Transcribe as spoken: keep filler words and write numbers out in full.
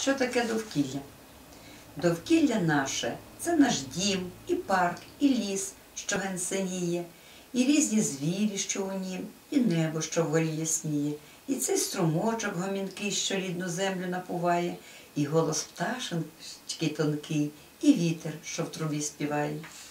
Що таке довкілля? Довкілля наше – це наш дім, і парк, і ліс, що ген синіє, і різні звірі, що у нім, і небо, що вгорі ясніє, і цей струмочок гомінкий, що рідну землю напуває, і голос пташенки тонкий, і вітер, що в трубі співає.